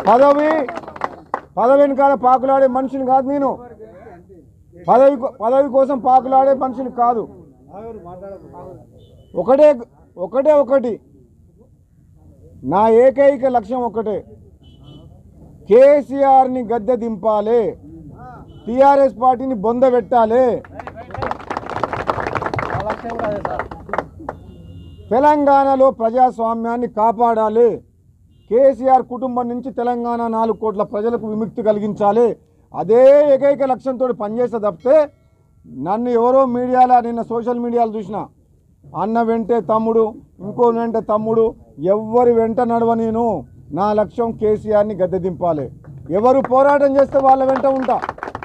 పదవి వెనకాల పాకులాడే మనిషిని కాదు నేను. పదవి కోసం పాకులాడే మనిషిని కాదు. ఒకటి నా ఏకైక లక్ష్యం ఒకటే, కేసీఆర్ని గద్దె దింపాలి, టీఆర్ఎస్ పార్టీని బొందబెట్టాలి, తెలంగాణలో ప్రజాస్వామ్యాన్ని కాపాడాలి, కేసీఆర్ కుటుంబం నుంచి తెలంగాణ 4 కోట్ల ప్రజలకు విముక్తి కలిగించాలి. అదే ఏకైక లక్ష్యంతో పనిచేస్తే తప్పితే నన్ను ఎవరో మీడియాలో, నిన్న సోషల్ మీడియాలో చూసిన, అన్న వెంటే తమ్ముడు, ఇంకో వెంట తమ్ముడు, ఎవరి వెంట నడవ నేను. నా లక్ష్యం కేసీఆర్ని గద్దె దింపాలి. ఎవరు పోరాటం చేస్తే వాళ్ళ వెంట ఉంటా.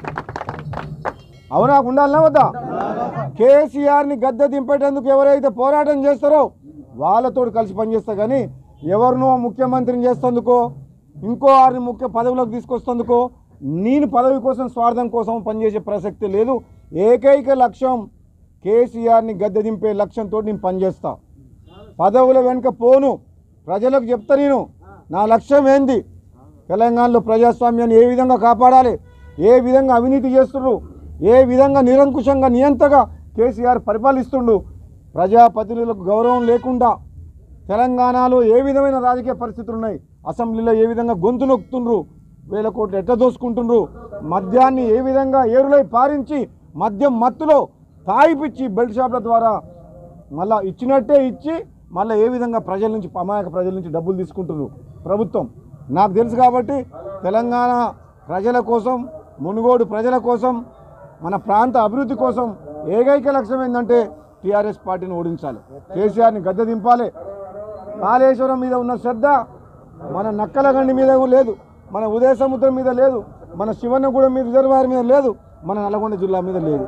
అవునా, ఉండాలనా వద్దా? కేసీఆర్ని గద్దె దింపేటందుకు ఎవరైతే పోరాటం చేస్తారో వాళ్ళతో కలిసి పనిచేస్తా. కానీ ఎవరినో ముఖ్యమంత్రిని చేస్తేందుకో, ఇంకో 6 ముఖ్య పదవులకు తీసుకొస్తేందుకో, నేను పదవి కోసం స్వార్థం కోసం పనిచేసే ప్రసక్తి లేదు. ఏకైక లక్ష్యం కేసీఆర్ని గద్దె దింపే లక్ష్యంతో నేను పనిచేస్తా. పదవుల వెనుక పోను, ప్రజలకు చెప్తా. నేను నా లక్ష్యం ఏంది, తెలంగాణలో ప్రజాస్వామ్యాన్ని ఏ విధంగా కాపాడాలి, ఏ విధంగా అవినీతి చేస్తున్నారు, ఏ విధంగా నిరంకుశంగా నియంతగా కేసీఆర్ పరిపాలిస్తుండు, ప్రజాప్రతినిధులకు గౌరవం లేకుండా తెలంగాణలో ఏ విధమైన రాజకీయ పరిస్థితులు ఉన్నాయి, అసెంబ్లీలో ఏ విధంగా గొంతు నొక్కుతుండ్రు, 1000 కోట్లు ఎట్లా దోసుకుంటుండ్రు, మద్యాన్ని ఏ విధంగా ఏరులై పారించి మద్యం మత్తులో తాయిపిచ్చి బెల్ట్ షాప్ల ద్వారా మళ్ళీ ఇచ్చినట్టే ఇచ్చి మళ్ళీ ఏ విధంగా ప్రజల నుంచి, అమాయక ప్రజల నుంచి డబ్బులు తీసుకుంటున్నారు ప్రభుత్వం. నాకు తెలుసు కాబట్టి తెలంగాణ ప్రజల కోసం, మునుగోడు ప్రజల కోసం, మన ప్రాంత అభివృద్ధి కోసం ఏకైక లక్ష్యం ఏంటంటే టీఆర్ఎస్ పార్టీని ఓడించాలి, కేసీఆర్ని గద్దె దింపాలి. కాళేశ్వరం మీద ఉన్న శ్రద్ధ మన నక్కలగండి మీద లేదు, మన ఉదయ సముద్రం మీద లేదు, మన శివన్నగూడెం మీద రిజర్వాయర్ మీద లేదు, మన నల్గొండ జిల్లా మీద లేదు.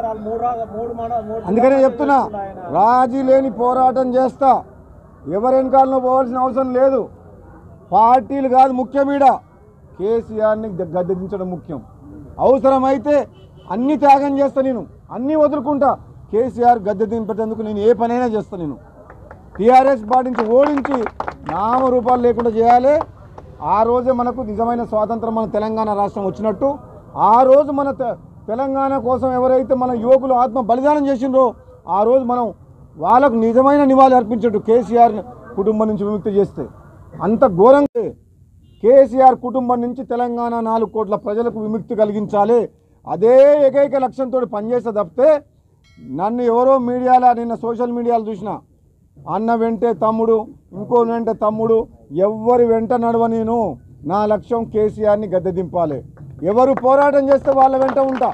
అందుకనే చెప్తున్నా, రాజీ లేని పోరాటం చేస్తా. ఎవరి వెనకాలను పోవాల్సిన అవసరం లేదు. పార్టీలు కాదు ముఖ్యమీడ, కేసీఆర్ని గద్దె దించడం ముఖ్యం. అవసరమైతే అన్ని త్యాగం చేస్తా, నేను అన్నీ వదులుకుంటా. కేసీఆర్ గద్దె దింపేందుకు నేను ఏ పనైనా చేస్తా. నేను టీఆర్ఎస్ పార్టీ నుంచి ఓడించి నామరూపాలు లేకుండా చేయాలి. ఆ రోజే మనకు నిజమైన స్వాతంత్రం, మన తెలంగాణ రాష్ట్రం వచ్చినట్టు. ఆ రోజు మన తెలంగాణ కోసం ఎవరైతే మన యువకులు ఆత్మ బలిదానం చేసిండ్రో ఆ రోజు మనం వాళ్ళకు నిజమైన నివాళి అర్పించట్టు కేసీఆర్ కుటుంబం నుంచి విముక్తి చేస్తే. అంత ఘోరంగా కేసీఆర్ కుటుంబం నుంచి తెలంగాణ 4 కోట్ల ప్రజలకు విముక్తి కలిగించాలి. అదే ఏకైక లక్ష్యంతో పనిచేస్తే తప్పితే నన్ను ఎవరో మీడియాలో, నిన్న సోషల్ మీడియాలో చూసిన, అన్న వెంటే తమ్ముడు, ఇంకో వెంట తమ్ముడు, ఎవరి వెంట నడవ నేను. నా లక్ష్యం కేసీఆర్ని గద్దె దింపాలి. ఎవరు పోరాటం చేస్తే వాళ్ళ వెంట ఉంటా.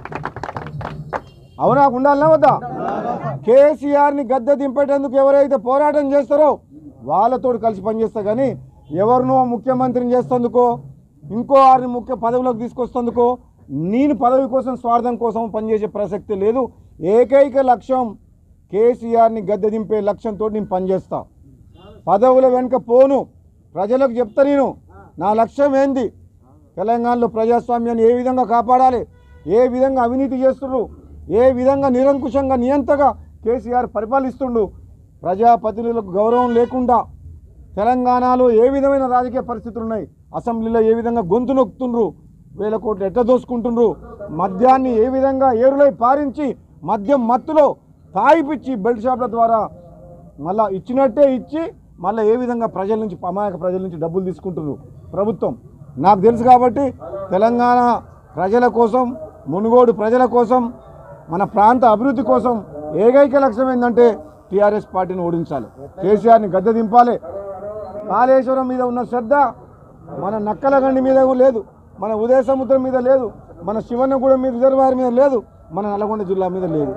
అవునా, ఉండాలనా వద్దా? కేసీఆర్ని గద్దె దింపేటందుకు ఎవరైతే పోరాటం చేస్తారో వాళ్ళతో కలిసి పనిచేస్తా. కానీ ఎవరినో ముఖ్యమంత్రిని చేస్తేందుకో, ఇంకో 6 ముఖ్య పదవులకు తీసుకొస్తేందుకో, నేను పదవి కోసం స్వార్థం కోసం పనిచేసే ప్రసక్తి లేదు. ఏకైక లక్ష్యం కేసీఆర్ని గద్దె దింపే లక్ష్యంతో నేను పనిచేస్తా. పదవుల వెనుక పోను, ప్రజలకు చెప్తా. నేను నా లక్ష్యం ఏంది, తెలంగాణలో ప్రజాస్వామ్యాన్ని ఏ విధంగా కాపాడాలి, ఏ విధంగా అవినీతి చేస్తున్నారు, ఏ విధంగా నిరంకుశంగా నియంతగా కేసీఆర్ పరిపాలిస్తుండు, ప్రజాప్రతినిధులకు గౌరవం లేకుండా తెలంగాణలో ఏ విధమైన రాజకీయ పరిస్థితులు ఉన్నాయి, అసెంబ్లీలో ఏ విధంగా గొంతు నొక్కుతుండ్రు, 1000 కోట్లు ఎట్లా దోసుకుంటుండ్రు, మద్యాన్ని ఏ విధంగా ఏరులై పారించి మద్యం మత్తులో తాయిపిచ్చి బెల్ట్ షాప్ల ద్వారా మళ్ళీ ఇచ్చినట్టే ఇచ్చి మళ్ళీ ఏ విధంగా ప్రజల నుంచి, అమాయక ప్రజల నుంచి డబ్బులు తీసుకుంటున్నారు ప్రభుత్వం. నాకు తెలుసు కాబట్టి తెలంగాణ ప్రజల కోసం, మునుగోడు ప్రజల కోసం, మన ప్రాంత అభివృద్ధి కోసం ఏకైక లక్ష్యం ఏంటంటే టీఆర్ఎస్ పార్టీని ఓడించాలి, కేసీఆర్ని గద్దె దింపాలి. కాళేశ్వరం మీద ఉన్న శ్రద్ధ మన నక్కలగండి మీద లేదు, మన ఉదయ సముద్రం మీద లేదు, మన శివన్నగూడెం మీద రిజర్వాయర్ మీద లేదు, మన నల్గొండ జిల్లా మీద లేదు.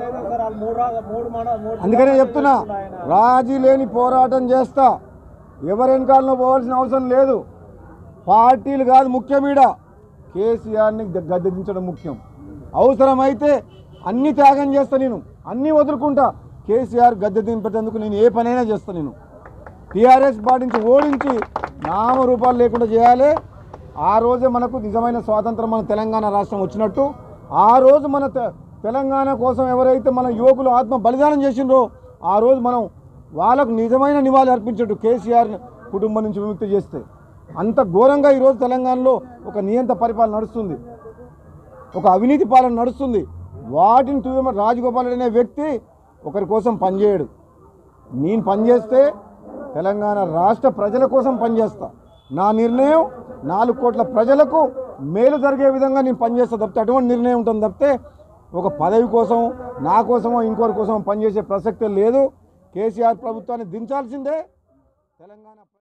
అందుకనే చెప్తున్నా, రాజీ లేని పోరాటం చేస్తా. ఎవరి వెనకాలను పోవాల్సిన అవసరం లేదు. పార్టీలు కాదు ముఖ్యమీడ, కేసీఆర్ని గద్దె దించడం ముఖ్యం. అవసరమైతే అన్ని త్యాగం చేస్తా, నేను అన్నీ వదులుకుంటా. కేసీఆర్ గద్దె దింపేందుకు నేను ఏ పనైనా చేస్తా. నేను టీఆర్ఎస్ పార్టీ నుంచి ఓడించి నామరూపాలు లేకుండా చేయాలి. ఆ రోజే మనకు నిజమైన స్వాతంత్రం, మన తెలంగాణ రాష్ట్రం వచ్చినట్టు. ఆ రోజు మన తెలంగాణ కోసం ఎవరైతే మన యువకులు ఆత్మ బలిదానం చేసిండ్రో ఆ రోజు మనం వాళ్ళకు నిజమైన నివాళి అర్పించట్టు కేసీఆర్ కుటుంబం నుంచి విముక్తి చేస్తే. అంత ఘోరంగా ఈరోజు తెలంగాణలో ఒక నియంత పరిపాలన నడుస్తుంది, ఒక అవినీతి పాలన నడుస్తుంది. వాటిని తూయమ రాజగోపాల్ అనే వ్యక్తి ఒకరి కోసం పనిచేయడు. నేను పనిచేస్తే తెలంగాణ రాష్ట్ర ప్రజల కోసం పనిచేస్తా. నా నిర్ణయం 4 కోట్ల ప్రజలకు మేలు జరిగే విధంగా నేను పనిచేస్తా తప్పితే అటువంటి నిర్ణయం ఉంటుంది తప్పితే ఒక పదవి కోసం నా కోసమో ఇంకోరి కోసం పనిచేసే ప్రసక్తే లేదు. కేసీఆర్ ప్రభుత్వాన్ని దించాల్సిందే. తెలంగాణ